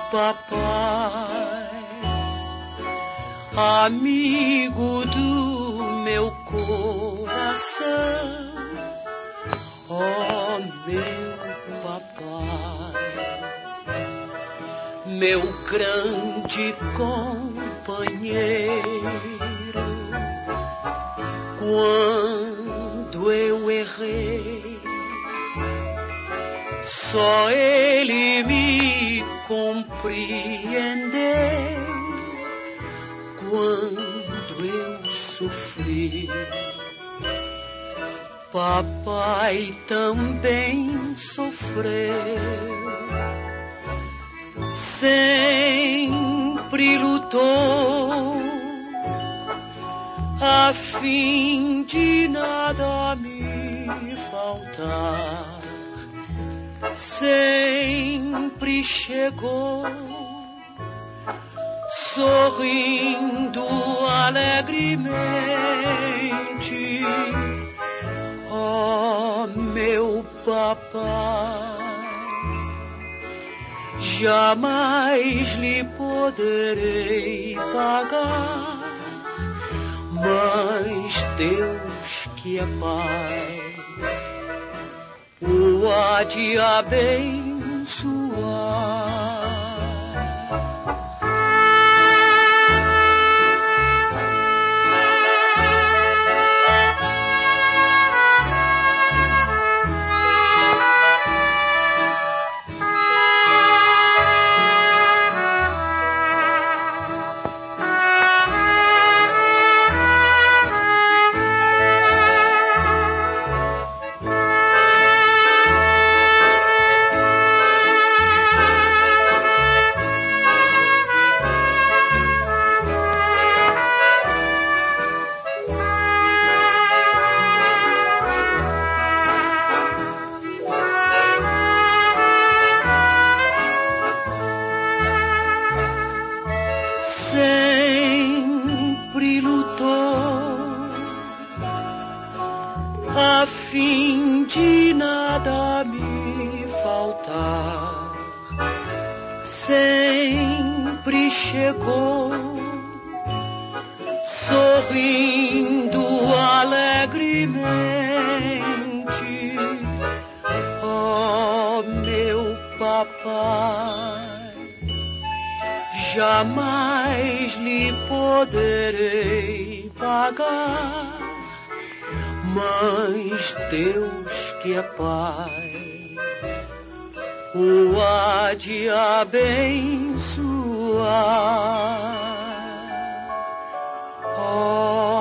papai, amigo do meu coração, oh meu papai, meu grande companheiro, quando eu errei, só ele me compreendeu. Quando eu sofri, papai também sofreu. Sempre lutou a fim de nada me faltar. Sempre chegou sorrindo alegremente, oh meu papai, jamais lhe poderei pagar, mas Deus que é Pai o há de abençoar. Sempre lutou a fim de nada me faltar. Sempre chegou sorrindo alegremente, oh meu papai, jamais lhe poderei pagar, mas Deus que é Pai o há de abençoar. Oh,